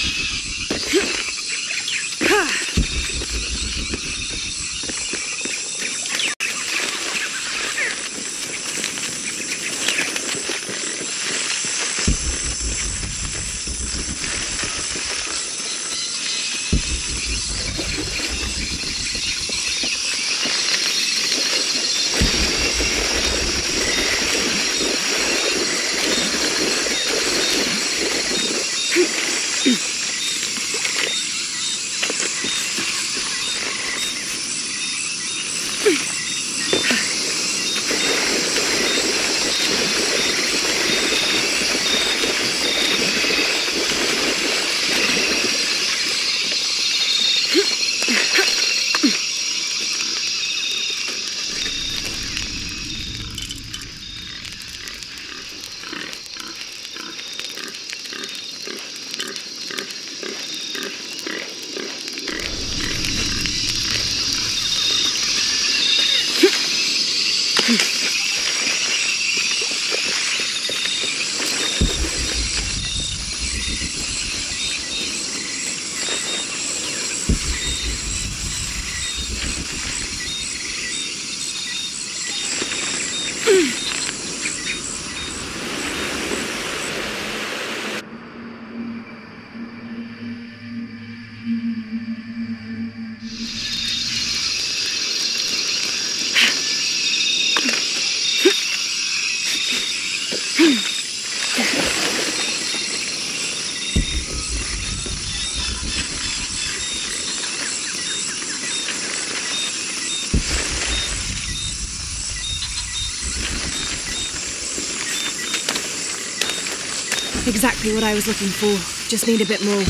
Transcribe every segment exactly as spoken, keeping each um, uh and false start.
Exactly what I was looking for. Just need a bit more.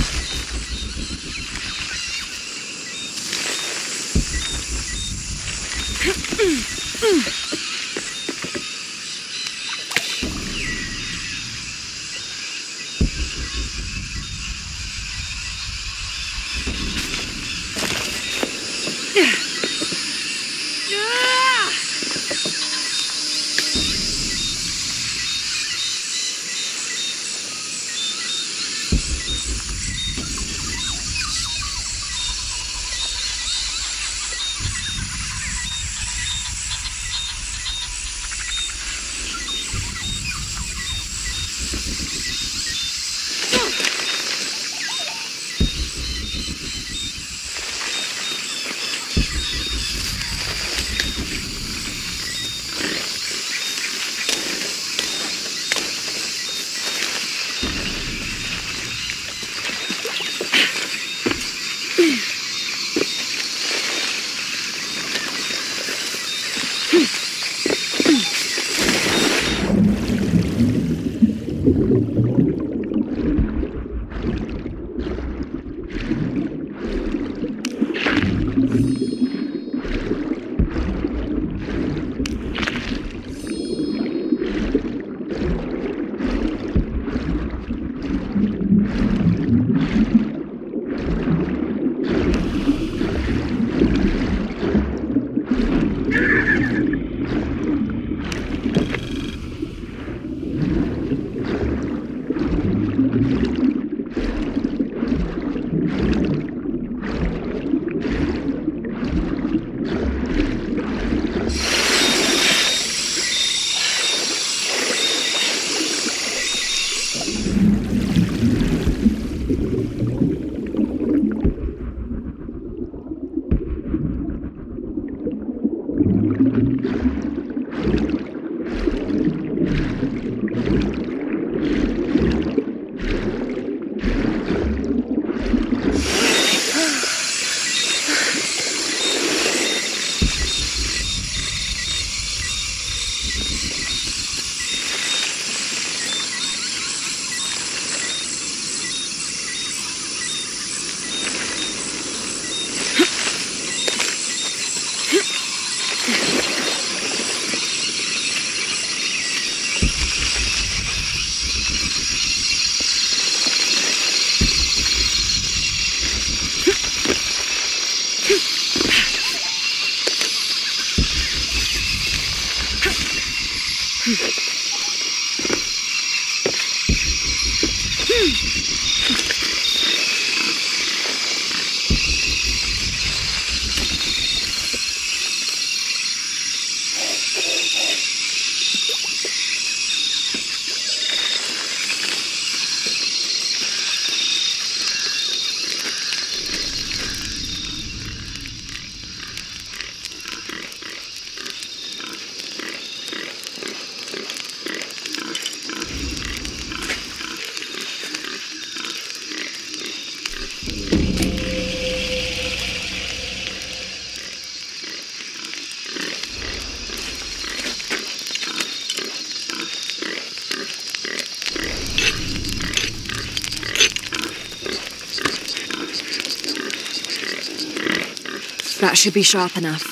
That should be sharp enough.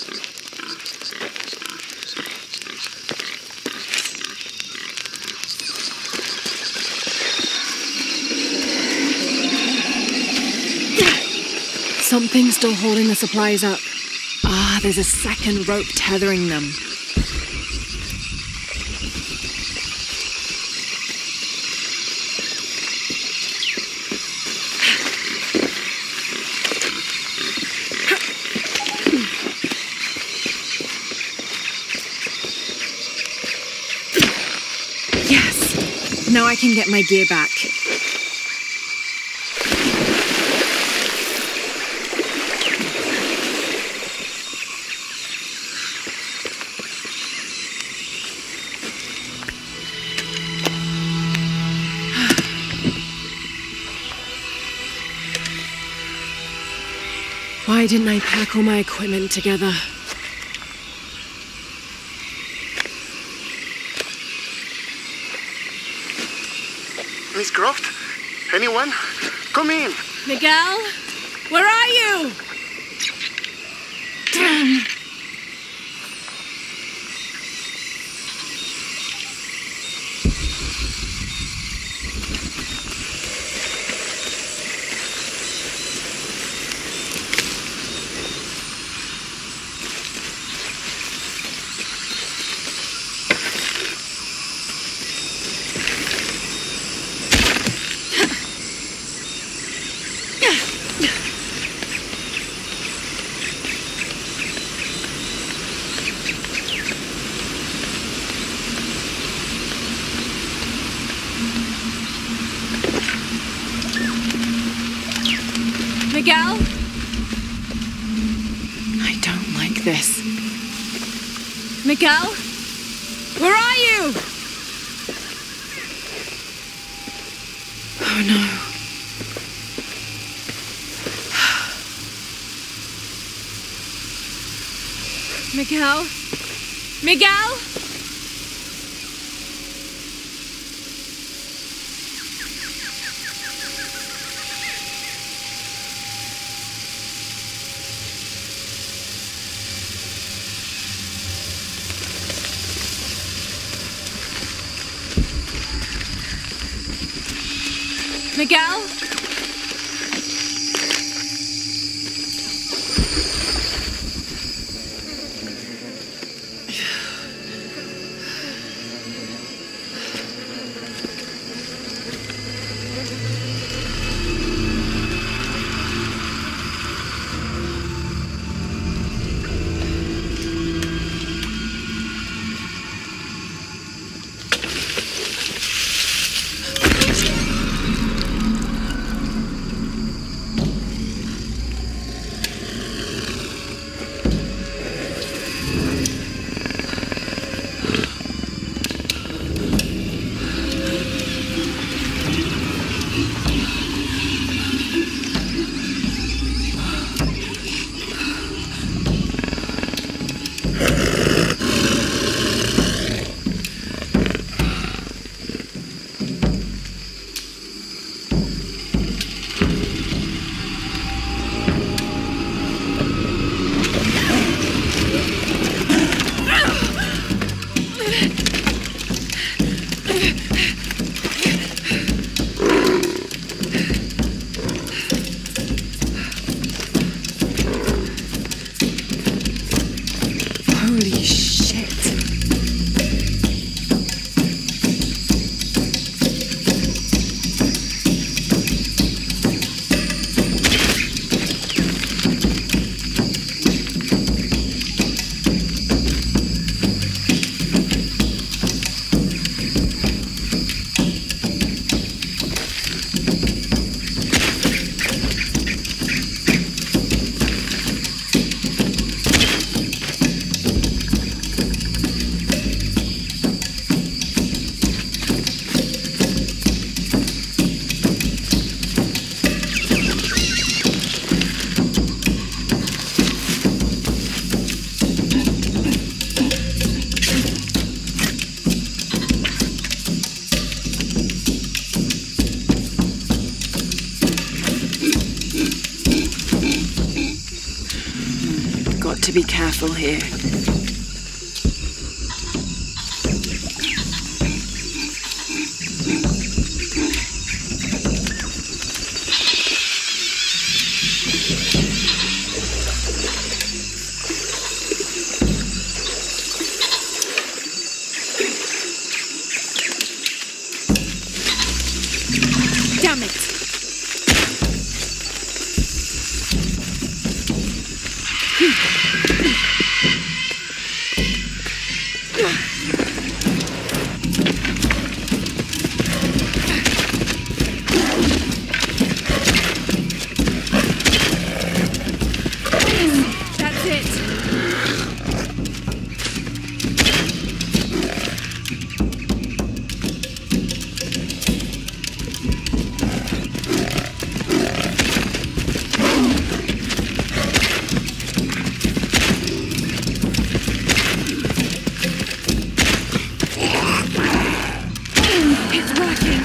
Something's still holding the supplies up. Ah, there's a second rope tethering them. Yes! Now I can get my gear back. Why didn't I pack all my equipment together? Miss Croft? Anyone? Come in! Miguel? Where are you? Damn! Miguel? I don't like this. Miguel? Where are you? Oh no. Miguel? Miguel? Miguel? Holy shit. got to be careful here. Damn it! That's it! It's working!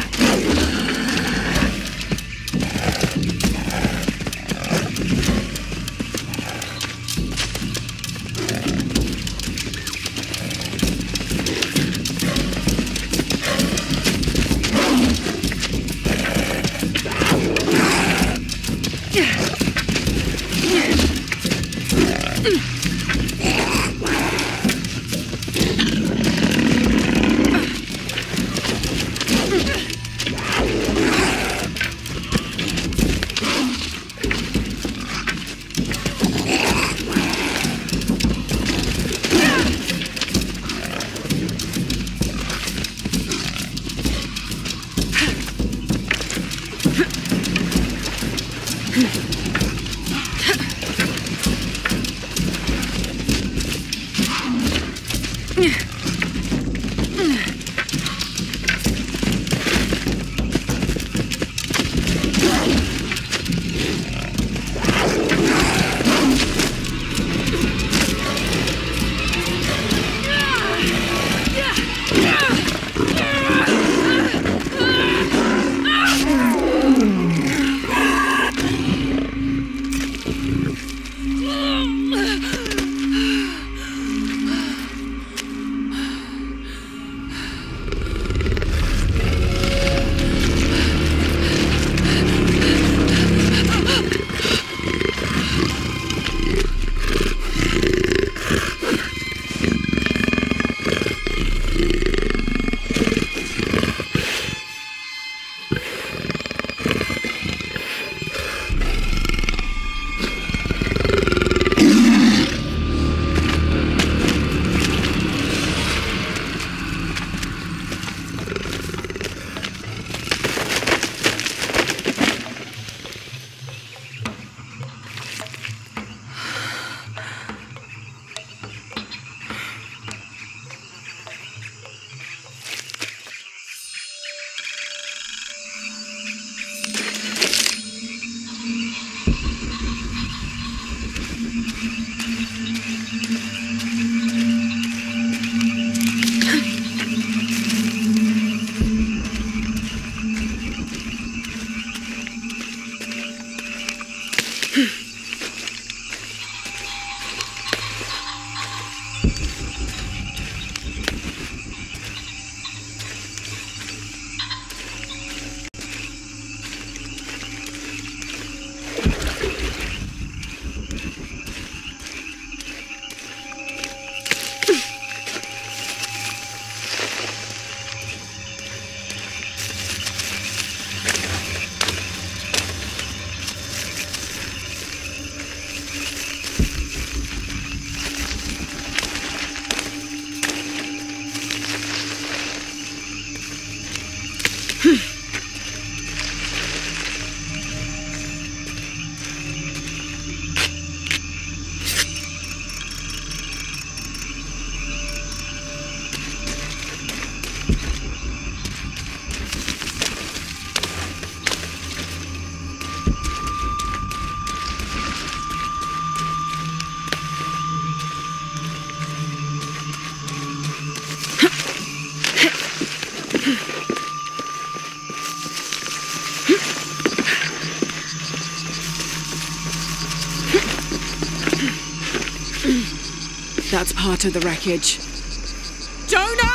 That's part of the wreckage. Jonah!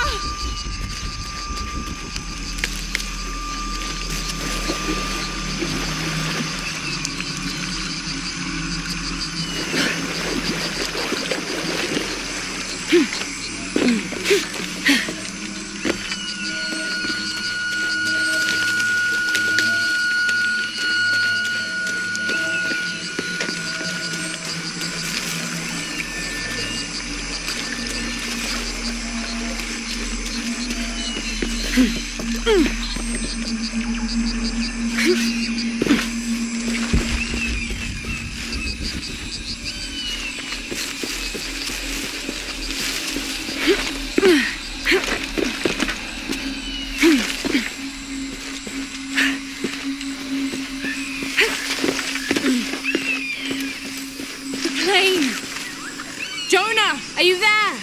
Jonah, are you there?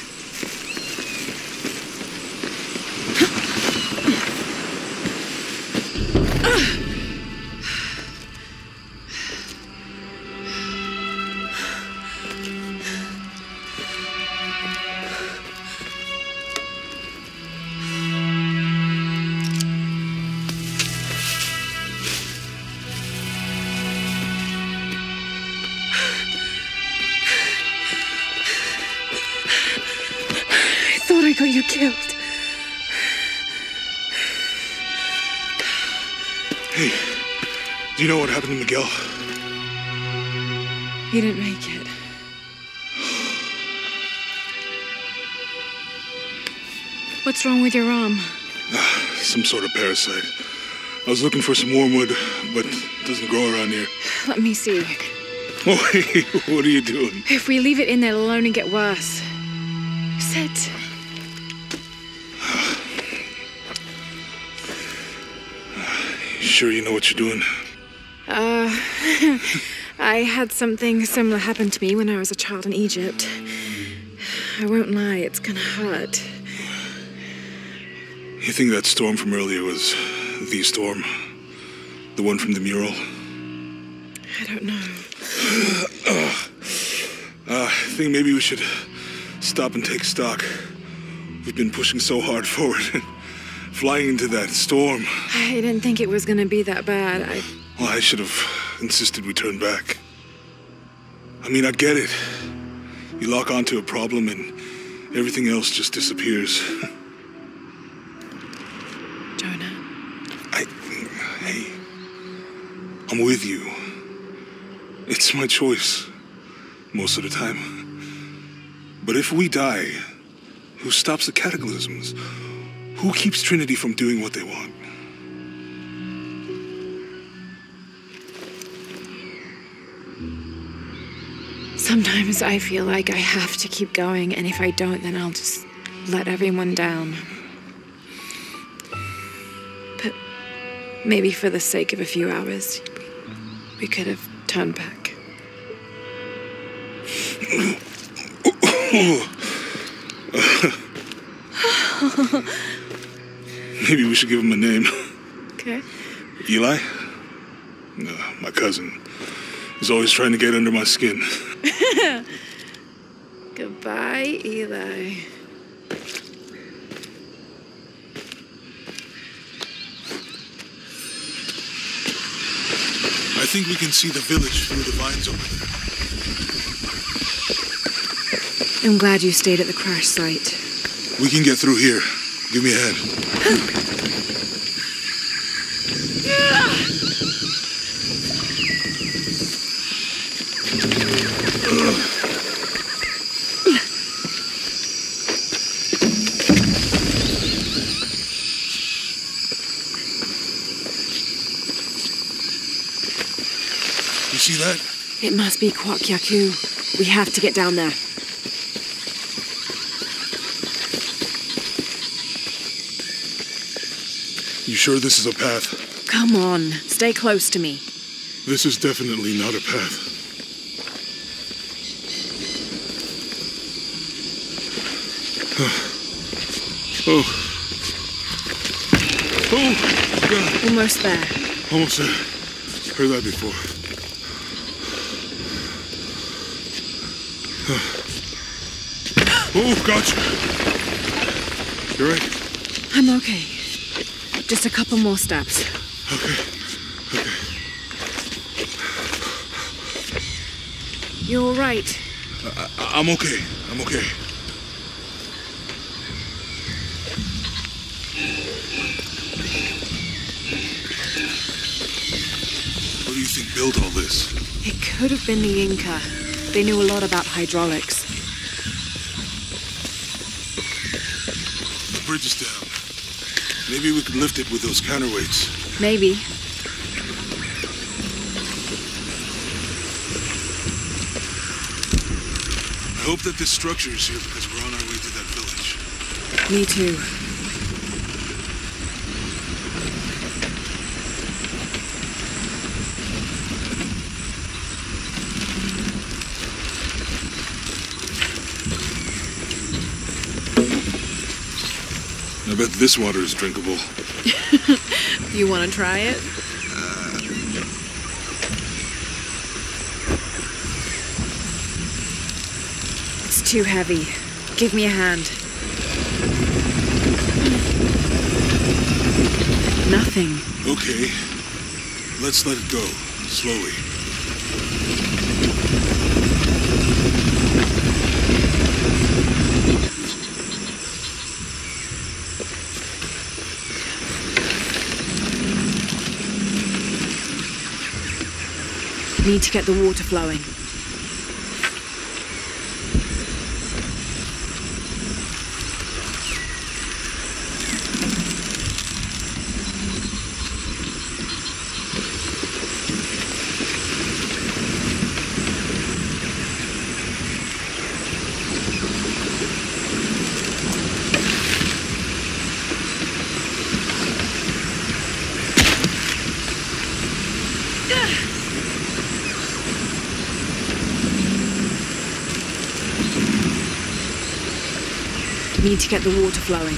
I got you killed. Hey, do you know what happened to Miguel? He didn't make it. What's wrong with your arm? Some sort of parasite. I was looking for some wormwood, but it doesn't grow around here. Let me see. Oh, hey, what are you doing? If we leave it in there, it'll only get worse. Sit. Sure you know what you're doing? Uh, I had something similar happen to me when I was a child in Egypt. I won't lie, it's gonna hurt. You think that storm from earlier was the storm? The one from the mural? I don't know. uh, I think maybe we should stop and take stock. We've been pushing so hard forward. Flying into that storm. I didn't think it was gonna be that bad. I... Well, I should have insisted we turn back. I mean, I get it. You lock onto a problem and everything else just disappears. Jonah. I... Hey. I'm with you. It's my choice. Most of the time. But if we die, who stops the cataclysms? Who keeps Trinity from doing what they want? Sometimes I feel like I have to keep going, and if I don't, then I'll just let everyone down. But maybe for the sake of a few hours, we could have turned back. Maybe we should give him a name. Okay. Eli? No, my cousin. He's always trying to get under my skin. Goodbye, Eli. I think we can see the village through the vines over there. I'm glad you stayed at the crash site. We can get through here. Give me a hand. You see that? It must be Kwakyaku. We have to get down there. You sure this is a path? Come on, stay close to me. This is definitely not a path. Oh. Oh, God. Almost there. Almost there. Heard that before. Oh, gotcha. You're right. I'm okay. Just a couple more steps. Okay. Okay. You're all right. I, I, I'm okay. I'm okay. What do you think built all this? It could have been the Inca. They knew a lot about hydraulics. The bridge is down. Maybe we could lift it with those counterweights. Maybe. I hope that this structure is here because we're on our way to that village. Me too. I bet this water is drinkable. You want to try it? Uh... It's too heavy. Give me a hand. Nothing. Okay. Let's let it go. Slowly. Need to get the water flowing. Need to get the water flowing.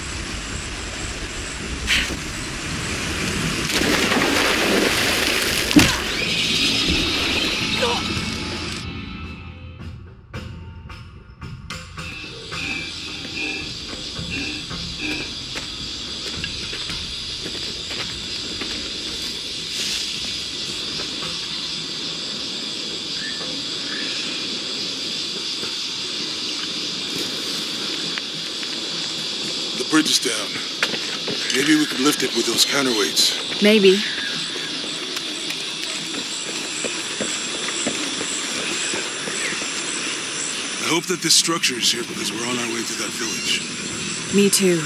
The bridge is down. Maybe we could lift it with those counterweights. Maybe. I hope that this structure is here because we're on our way to that village. Me too.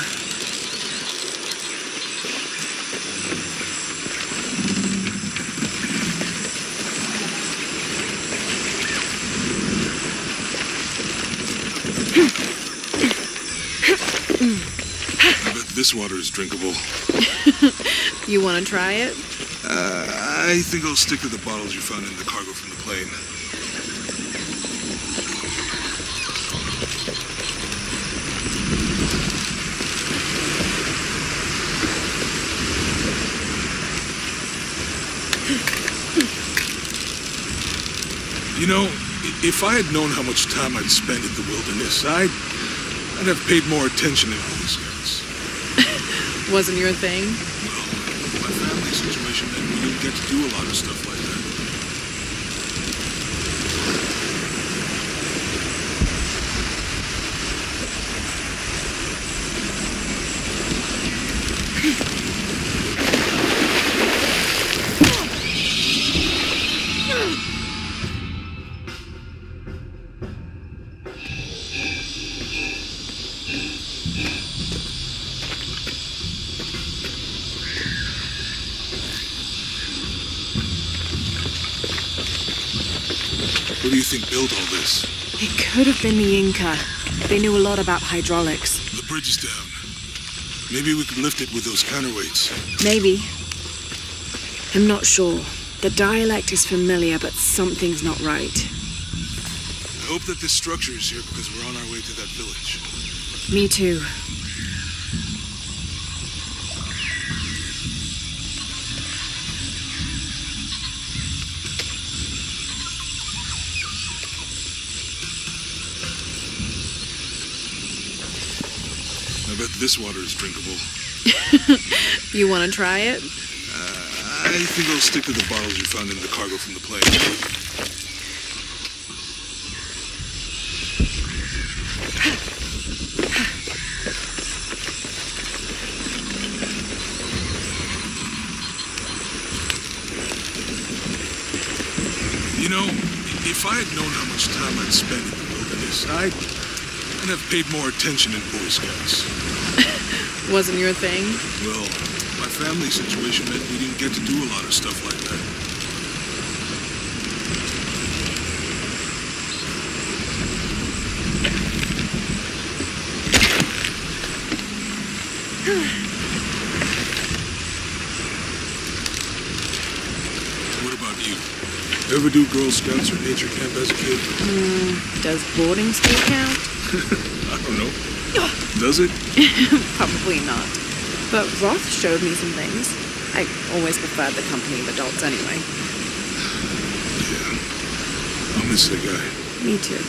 I bet this water is drinkable. You want to try it? Uh, I think I'll stick to the bottles you found in the cargo from the plane. You know, if I had known how much time I'd spend in the wilderness, I'd, I'd have paid more attention in Boy Scouts. Wasn't your thing? Well, my family situation meant we didn't get to do a lot of stuff like that. What do you think built all this? It could have been the Inca. They knew a lot about hydraulics. The bridge is down. Maybe we could lift it with those counterweights. Maybe. I'm not sure. The dialect is familiar, but something's not right. I hope that this structure is here because we're on our way to that village. Me too. I bet this water is drinkable. You want to try it? Uh, I think I'll stick to the bottles you found in the cargo from the plane. You know, if I had known how much time I'd spend in the wilderness, I'd, I'd have paid more attention in Boy Scouts. Wasn't your thing? Well, my family situation meant we didn't get to do a lot of stuff like that. What about you? Ever do Girl Scouts or nature camp as a kid? Mm, does boarding school count? I don't know. Does it? Probably not. But Roth showed me some things. I always preferred the company of adults anyway. Yeah. I'll miss that guy. Me too.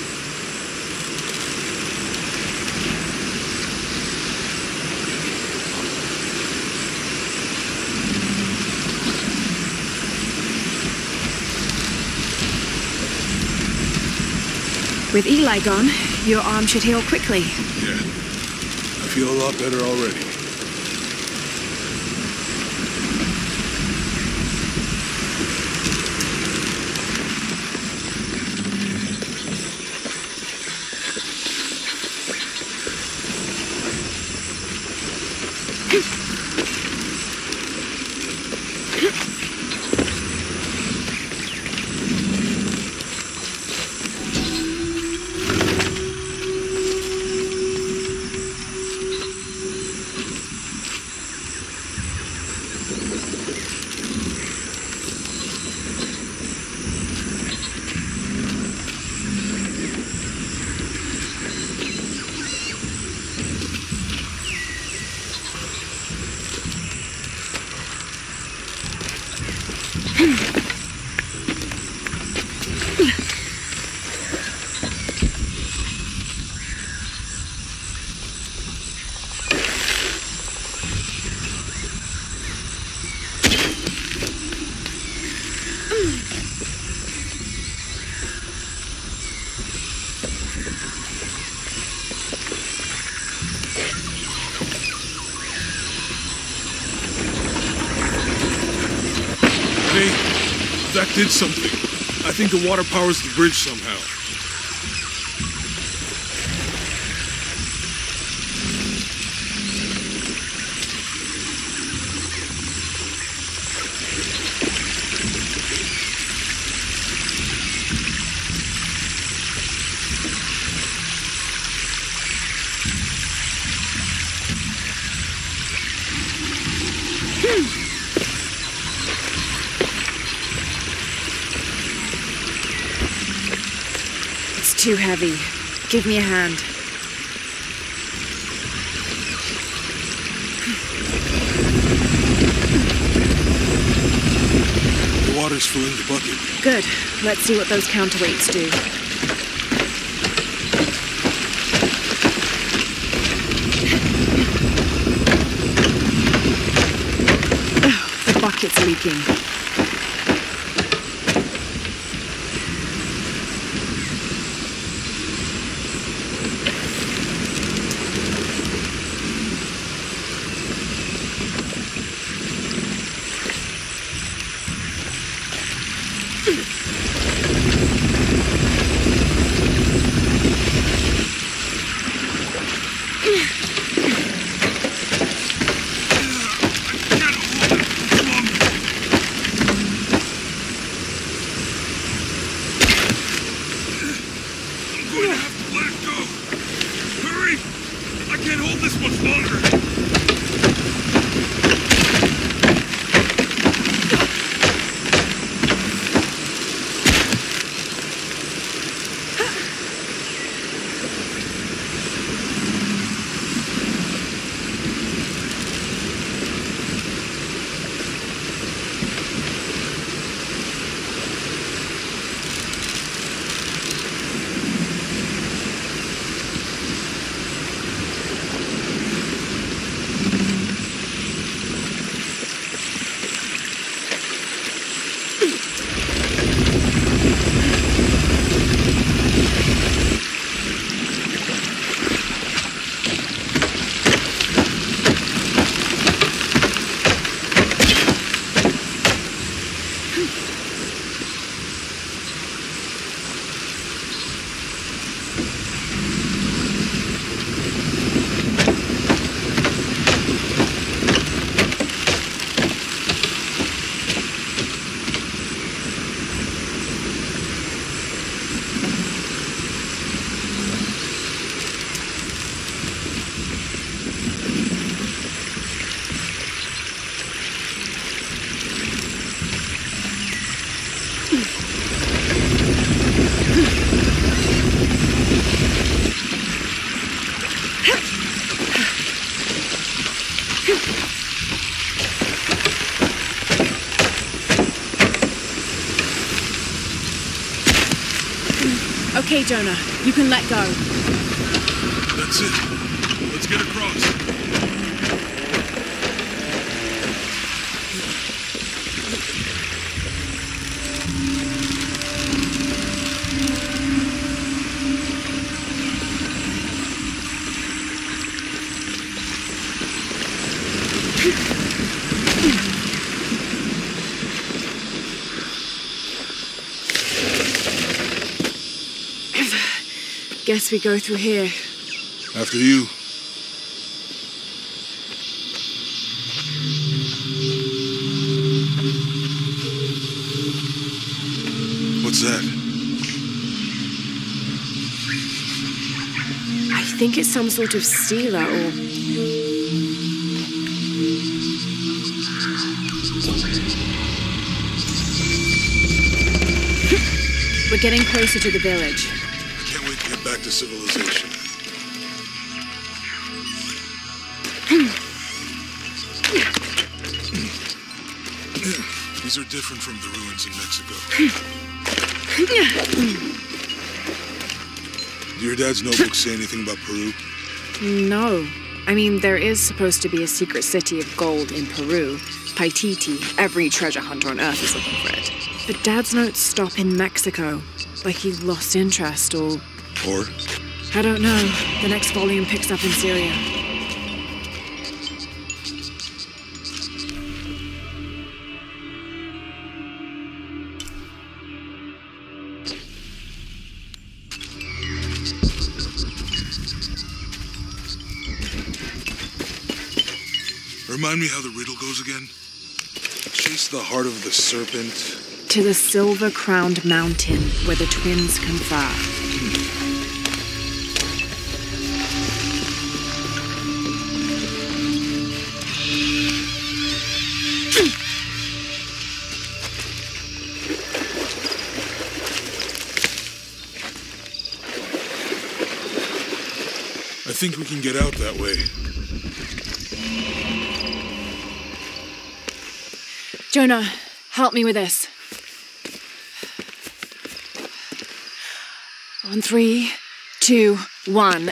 With Eli gone, your arm should heal quickly. Yeah. I feel a lot better already. Hey, that did something. I think the water powers the bridge somehow. Too heavy. Give me a hand. The water's filling the bucket. Good. Let's see what those counterweights do. Oh, the bucket's leaking. Okay, Jonah, you can let go. That's it. Let's get across. Guess we go through here. After you. What's that? I think it's some sort of stealer or... We're getting closer to the village. I can't wait to get back to civilization. These are different from the ruins in Mexico. Do your dad's notebooks say anything about Peru? No. I mean, there is supposed to be a secret city of gold in Peru. Paititi. Every treasure hunter on Earth is looking for it. But Dad's notes stop in Mexico. Like he's lost interest or... Or? I don't know. The next volume picks up in Syria. Remind me how the riddle goes again? Chase the heart of the serpent... To the silver-crowned mountain where the twins confer. I think we can get out that way. Jonah, help me with this. On three, two, one.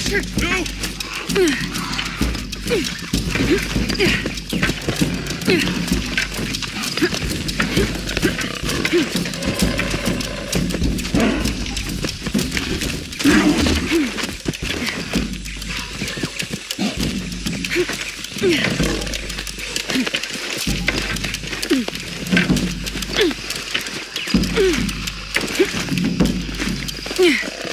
Yeah.